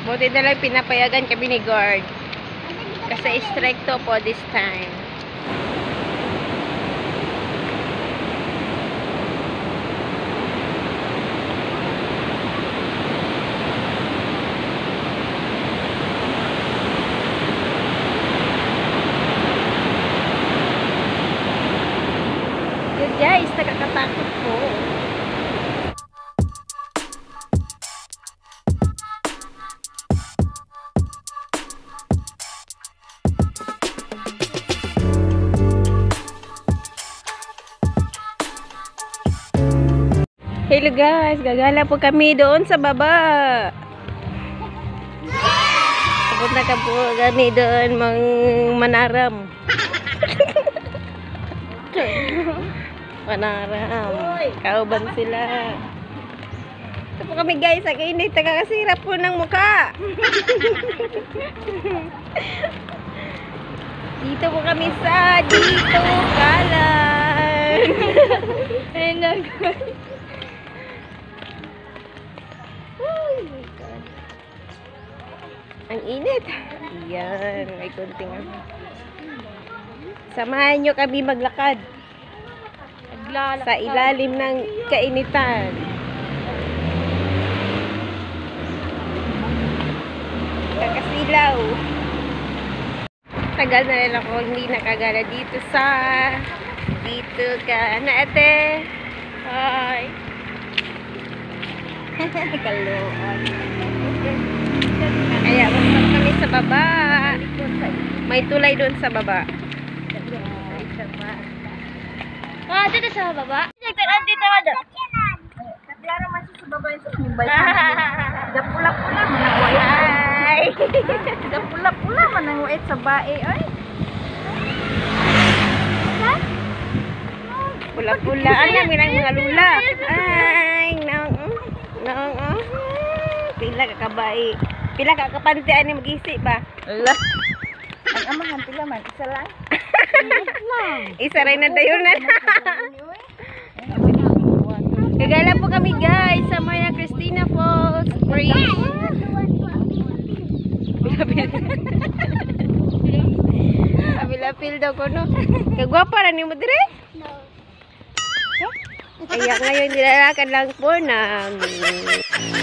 Buti na lang pinapayagan kami ni guard. Kasi stricto po this time. Yun guys, nakakatakot po. Hello guys, gagala po kami doon sa baba. Pupunta ka po kami doon manaram. Manaram. Kauban sila. Ito po kami guys, ang init, nakakasira po ng mukha. Dito po kami sa Dito Kalan. Ayun. Oh my God. Ang init. Yan. May kunting samahan nyo kami maglakad. Sa ilalim ng kainitan. Kakasilaw. Tagal na rin ako hindi nakagala dito sa Dito ka na ate. Hi. Kaloan. Kaya pupunta kami sa baba. May tulay doon sa baba. Ah, dito sa baba. Dito ka doon. Klaro man sa baba yung da pula-pula man ang wait. Da pula-pula man ang wait sa bae ay. Pula-pula ang mga lula. Ay, nang pila ka kabae. Pila ka kapantian ni mag-isip ba? Allah. Ang amahan pila man isa lang. Isa rin na dayunan. Gagala po kami guys sa Maria Cristina Falls Bridge. Apil daw ko no. Kagwapa na ni mo dire? No. Kaya ngayon nilalakan lang po namin.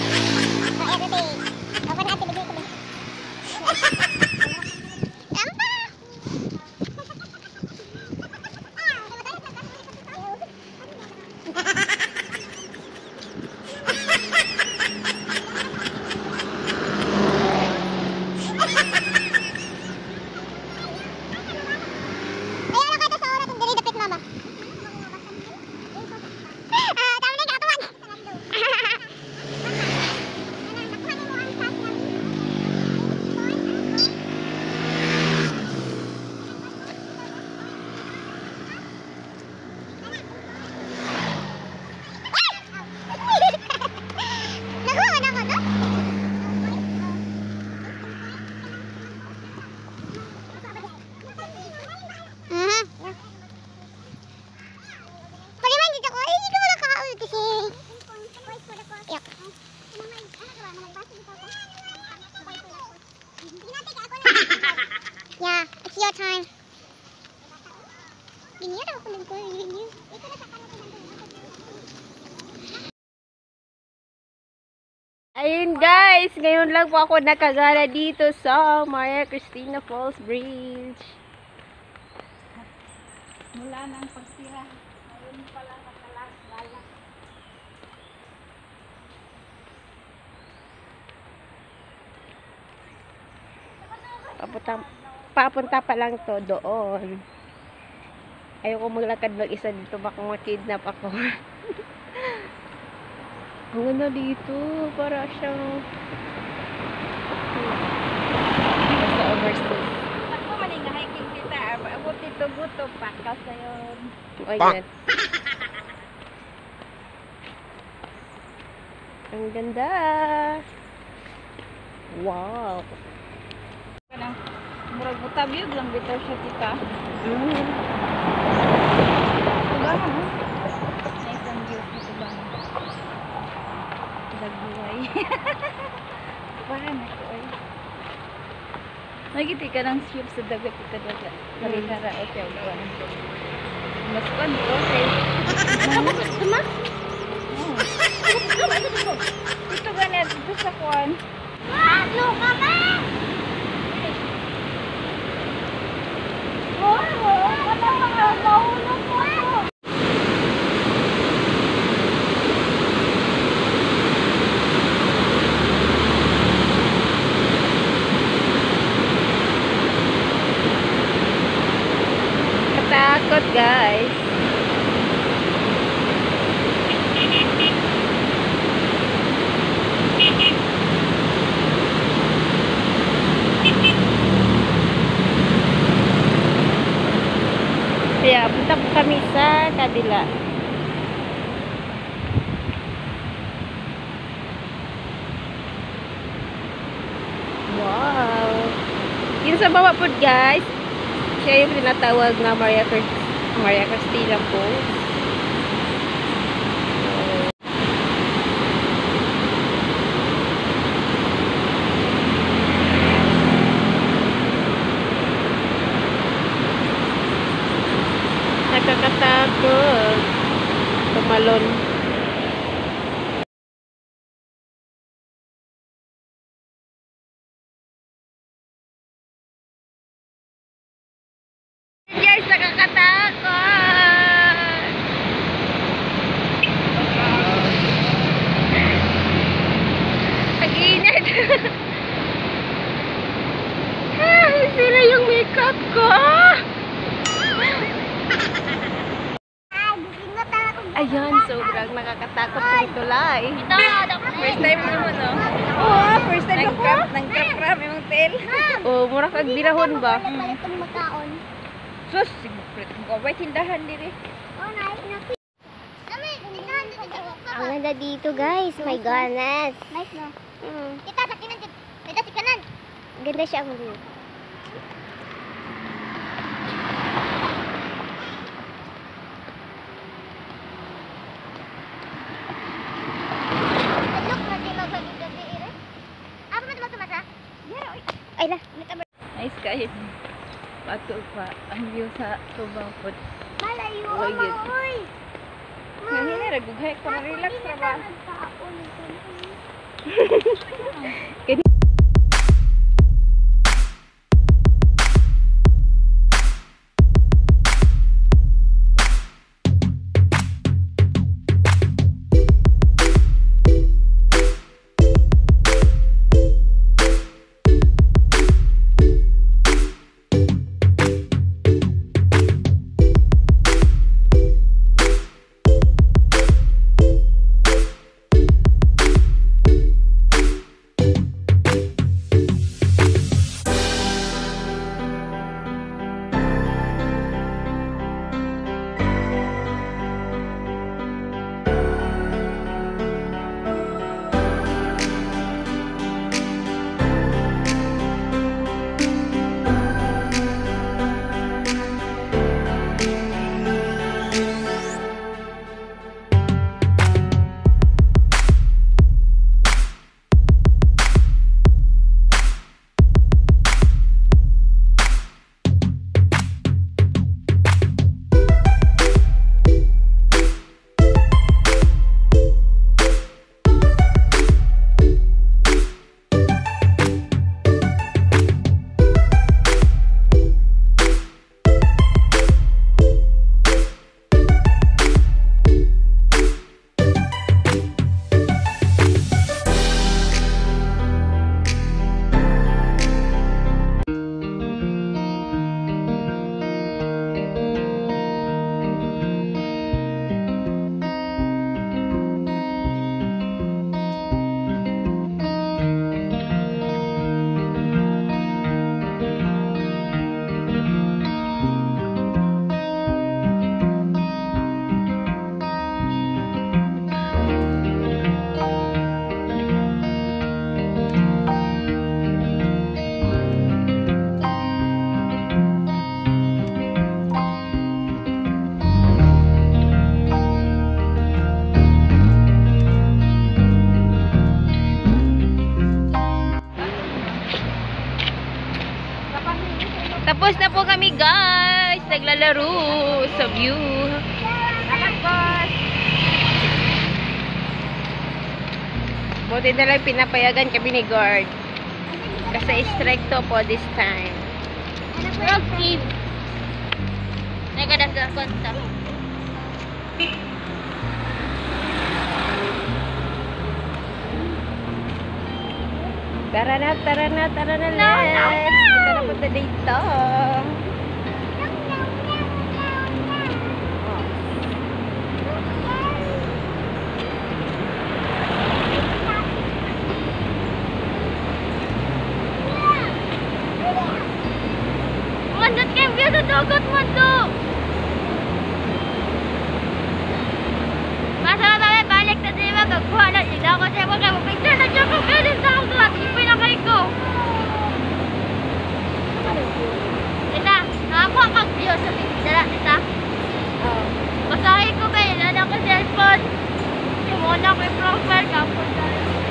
Yeah, it's your time. Ayun guys, ngayon lang po ako nakagala dito sa Maria Cristina Falls Bridge. Mula ng pagtira, ngayon pala nakalas-gala. Papunta pa lang to doon. Ayoko maglakad mag-isa dito, baka makidnap ako. Ang ganda dito, para siyang sa overseas. Ako maning hiking kita, abot dito buto, pakas na yun. O yan. Ang ganda. Wow. Murag butabiyog lang bitaw siya kita. Tubangan mo. Nice ang view sa tubangan. Dagbuhay. Parang ako Magiti ka ng ship sa dagat ka dagat. Karinara o siya uwan. Mas kuan ko say. Tuma? Ito ganit ito sa kuan. Ano ka ba? Katakot guys. Kaya punta po kami sa kabila. Wow. Yun sa baba po guys. Siya yung tinatawag na Maria Castilla Falls. Nakakatakot. Tumalon. Guys, nakakatakot. Ang init. Sira yung makeup ko. Ayun, sobrang nakakatakot yung tulay. First time mo naman, no? Oo, first time ako. Nang-crap-crap yung tail. Oo, mura kag birahon ba? Sus, siguprit ko. Abay, tindahan diri. Ang ganda dito, guys. My goodness. Nice, no? Kita, sa kinan. Kita, sa kanan. Ganda siya ang view. Ay lah, Nice kayo. Pato pa. Ang view sa tubang po. malayo Oh, yun. oy. Ngayon na, nagughay ko na relax na ba? Tapos na po kami guys. Naglalaro sa view. Anak boss. Buti na lang pinapayagan kami ni guard. Kasi stricto po this time. Okay. Nagadagas konta. Tara na, let's. Kita na punta dito. Mandot kayo view sa dagat mo to. Masa kami balik na sila magkuha na sila ako siya mga picture na siya kung ganun sa ako at ipinakay ko. Ita, nakakuha kang view sa picture ita. Basahin ko ba yun? Ano ko cellphone? Sumuna ko yung profile kapos na.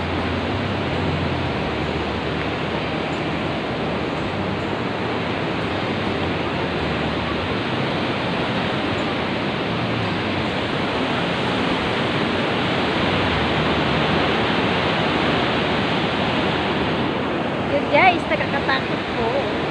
Yun guys, nakakatakot po.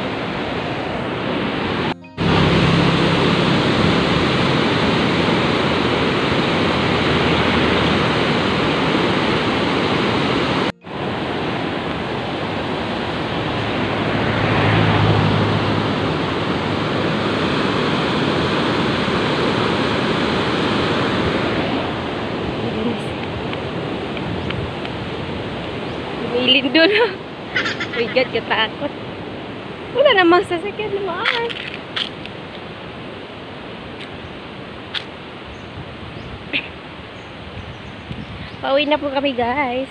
Umilin doon. My God, katakot. Wala namang sasakyan naman. Pauwi na po kami guys.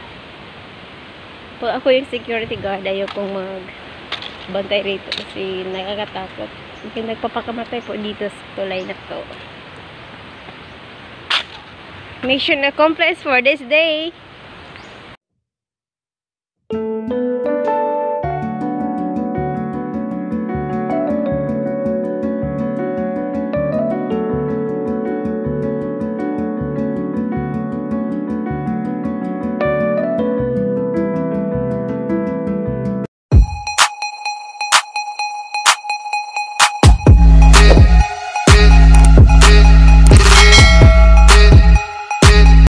Po ako yung security guard, ayaw kong magbantay rito kasi nakakatakot. Kasi nagpapakamatay po dito sa tulay na to. Mission accomplished for this day.